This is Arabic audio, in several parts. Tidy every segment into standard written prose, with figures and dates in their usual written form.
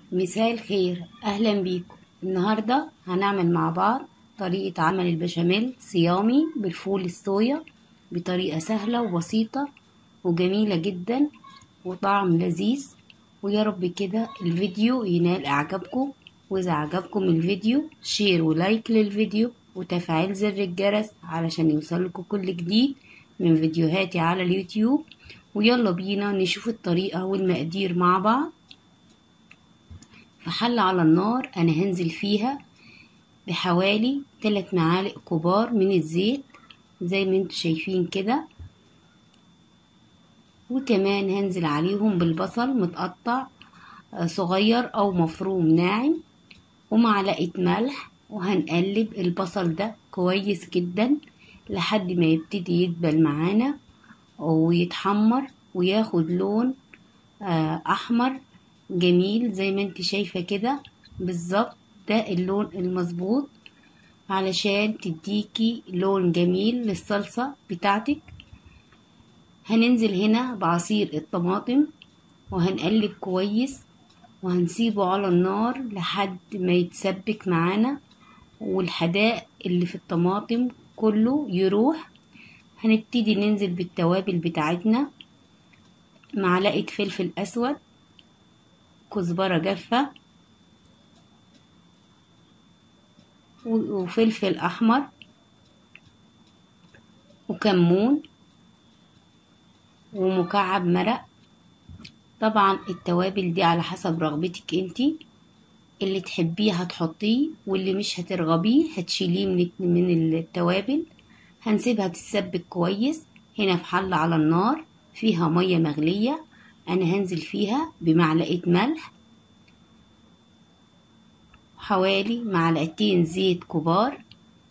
مساء الخير، اهلا بيكم. النهارده هنعمل مع بعض طريقة عمل البشاميل صيامي بالفول الصويا بطريقة سهلة وبسيطة وجميلة جدا وطعم لذيذ. ويا رب كده الفيديو ينال اعجابكم، واذا عجبكم الفيديو شير ولايك للفيديو وتفعيل زر الجرس علشان يوصلكم كل جديد من فيديوهاتي على اليوتيوب. ويلا بينا نشوف الطريقة والمقادير مع بعض. في حلة على النار أنا هنزل فيها بحوالي 3 معالق كبار من الزيت زي ما انتوا شايفين كده، وكمان هنزل عليهم بالبصل متقطع صغير أو مفروم ناعم ومعلقة ملح، وهنقلب البصل ده كويس جدا لحد ما يبتدي يدبل معانا ويتحمر وياخد لون أحمر جميل زي ما انت شايفة كده بالظبط. ده اللون المظبوط علشان تديكي لون جميل للصلصة بتاعتك. هننزل هنا بعصير الطماطم وهنقلب كويس وهنسيبه على النار لحد ما يتسبك معانا والحداء اللي في الطماطم كله يروح. هنبتدي ننزل بالتوابل بتاعتنا، معلقة فلفل أسود، كزبرة جافة، وفلفل أحمر، وكمون، ومكعب مرق. طبعا التوابل دي على حسب رغبتك انتي، اللي تحبيه هتحطيه واللي مش هترغبيه هتشيليه من التوابل. هنسيبها تتسبك كويس. هنا في حلة على النار فيها مية مغلية، انا هنزل فيها بمعلقة ملح، حوالي معلقتين زيت كبار،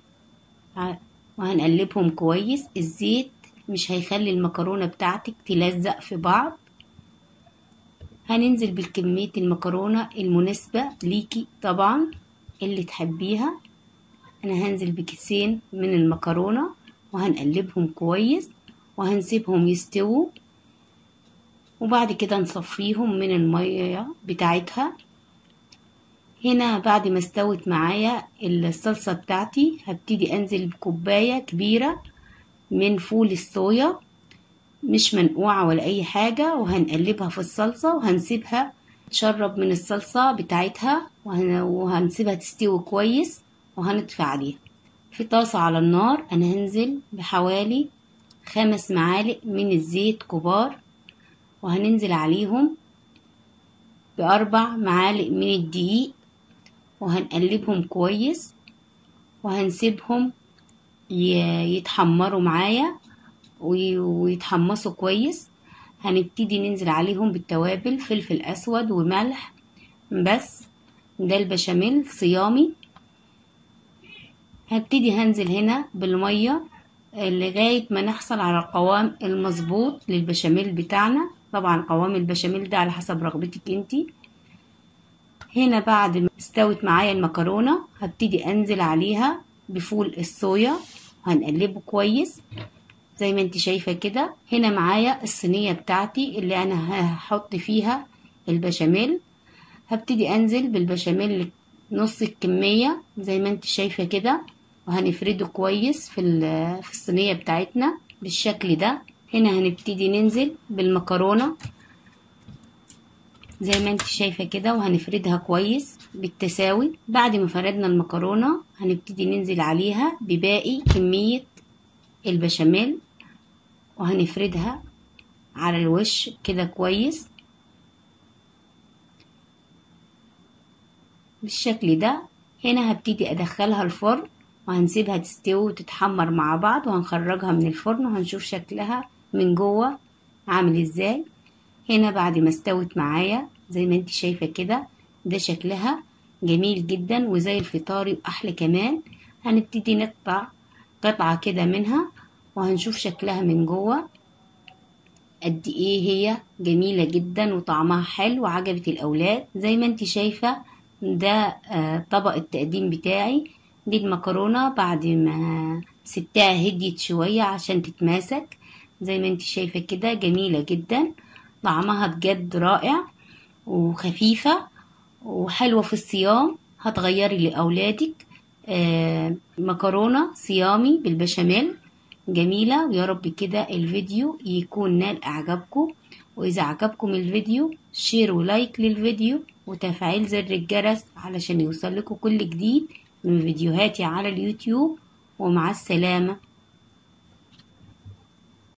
وهنقلبهم كويس. الزيت مش هيخلي المكرونة بتاعتك تلزق في بعض. هننزل بالكمية المكرونة المناسبة ليكي طبعا اللي تحبيها. انا هنزل بكيسين من المكرونة وهنقلبهم كويس وهنسيبهم يستووا، وبعد كده نصفيهم من المية بتاعتها. هنا بعد ما استوت معايا الصلصة بتاعتي هبتدي انزل بكوباية كبيرة من فول الصويا مش منقوعة ولا اي حاجة، وهنقلبها في الصلصة وهنسيبها تشرب من الصلصة بتاعتها وهنسيبها تستوي كويس وهنطفي عليها. في طاسة على النار انا هنزل بحوالي 5 معالق من الزيت كبار، وهننزل عليهم ب4 معالق من الدقيق وهنقلبهم كويس وهنسيبهم يتحمروا معايا ويتحمصوا كويس. هنبتدي ننزل عليهم بالتوابل، فلفل اسود وملح بس. ده البشاميل صيامي. هبتدي هنزل هنا بالمية لغاية ما نحصل على القوام المظبوط للبشاميل بتاعنا. طبعا قوام البشاميل ده على حسب رغبتك انتي. هنا بعد ما استوت معايا المكرونة هبتدي انزل عليها بفول الصويا وهنقلبه كويس زي ما انت شايفة كده. هنا معايا الصينية بتاعتي اللي انا هحط فيها البشاميل. هبتدي انزل بالبشاميل نص الكمية زي ما انت شايفة كده، وهنفرده كويس في الصينية بتاعتنا بالشكل ده. هنا هنبتدي ننزل بالمكرونة زي ما انت شايفة كده وهنفردها كويس بالتساوي. بعد ما فردنا المكرونة هنبتدي ننزل عليها بباقي كمية البشاميل وهنفردها على الوش كده كويس بالشكل ده. هنا هبتدي ادخلها الفرن وهنسيبها تستوي وتتحمر مع بعض، وهنخرجها من الفرن وهنشوف شكلها من جوه عامل ازاي. هنا بعد ما استوت معايا زي ما انت شايفة كده، ده شكلها جميل جدا وزي الفطاري واحلى كمان. هنبتدي نقطع قطعة كده منها وهنشوف شكلها من جوه قد ايه هي جميلة جدا وطعمها حلو وعجبت الاولاد. زي ما انت شايفة ده طبق التقديم بتاعي. دي المكرونة بعد ما سبتها هديت شوية عشان تتماسك زي ما انت شايفة كده، جميلة جدا طعمها بجد رائع وخفيفة وحلوة في الصيام، هتغيري لأولادك. مكرونة صيامي بالبشاميل جميلة. ويا رب كده الفيديو يكون نال إعجابكم، وإذا عجبكم الفيديو شير ولايك للفيديو وتفعيل زر الجرس علشان يوصل لكم كل جديد من فيديوهاتي على اليوتيوب. ومع السلامة.